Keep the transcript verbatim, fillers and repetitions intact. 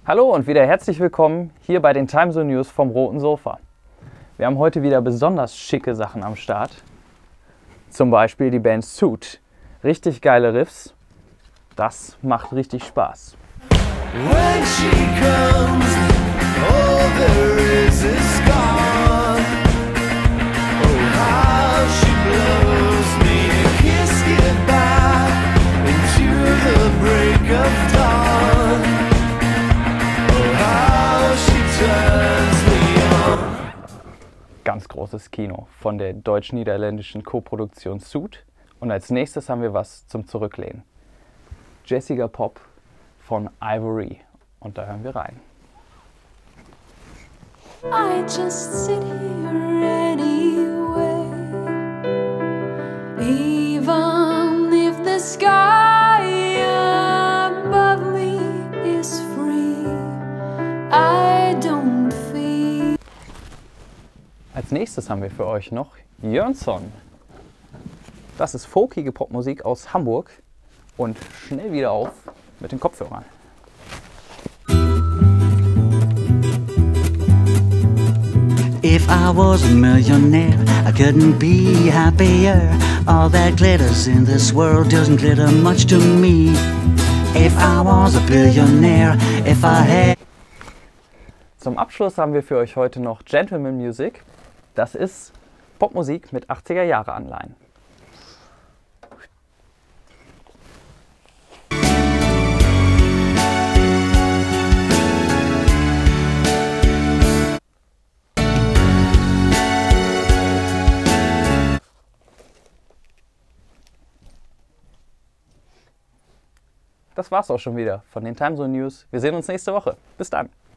Hallo und wieder herzlich willkommen hier bei den Timezone News vom Roten Sofa. Wir haben heute wieder besonders schicke Sachen am Start. Zum Beispiel die Band Suit. Richtig geile Riffs. Das macht richtig Spaß. When she comes, all there is is gone. Oh, how she blows me a kiss goodbye into the break of dawn. Oh, how she turns me on. Ganz großes Kino von der deutsch-niederländischen Koproduktion Suit. Und als nächstes haben wir was zum Zurücklehnen. Jessica Pop von Ivory. Und da hören wir rein. I just sit here anyway, even if the sky above me is free, I don't feel. Als nächstes haben wir für euch noch Jönsson. Das ist folkige Popmusik aus Hamburg. Und schnell wieder auf mit den Kopfhörern. If I was a millionaire, I couldn't be happier. All that glitters in this world doesn't glitter much to me. If I was a billionaire, if I had... Zum Abschluss haben wir für euch heute noch Gentleman Music. Das ist Popmusik mit achtziger Jahre Anleihen. Das war's auch schon wieder von den Timezone News. Wir sehen uns nächste Woche. Bis dann.